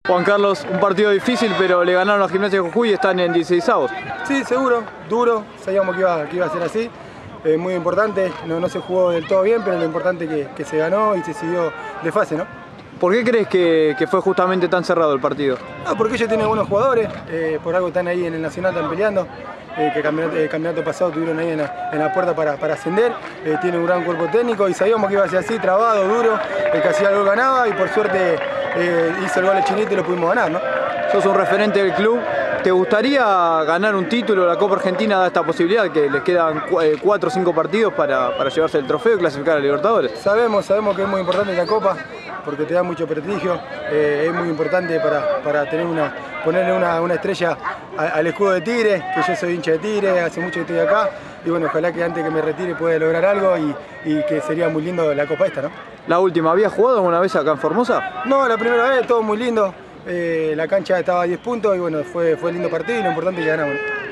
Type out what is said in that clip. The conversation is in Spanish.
Juan Carlos, un partido difícil, pero le ganaron a Gimnasia de Jujuy y están en 16avos. Sí, seguro, duro, sabíamos que iba a ser así. Muy importante, no se jugó del todo bien, pero lo importante es que se ganó y se siguió de fase, ¿no? ¿Por qué crees que fue justamente tan cerrado el partido? Porque ellos tienen buenos jugadores, por algo están ahí en el Nacional, están peleando. El campeonato pasado estuvieron ahí en la puerta para ascender, tienen un gran cuerpo técnico y sabíamos que iba a ser así, trabado, duro, el que hacía el gol ganaba y por suerte hizo el gol el Chinito y lo pudimos ganar, ¿no? Sos un referente del club. ¿Te gustaría ganar un título? La Copa Argentina da esta posibilidad, que les quedan 4 o 5 partidos para llevarse el trofeo y clasificar a Libertadores. Sabemos que es muy importante esta Copa, porque te da mucho prestigio, es muy importante para ponerle una estrella al escudo de Tigre, que yo soy hincha de Tigre, hace mucho que estoy acá, y bueno, ojalá que antes que me retire pueda lograr algo y que sería muy lindo la Copa esta, ¿no? La última, ¿habías jugado alguna vez acá en Formosa? No, la primera vez, todo muy lindo. La cancha estaba a 10 puntos y bueno, fue lindo partido y lo importante es que ganamos.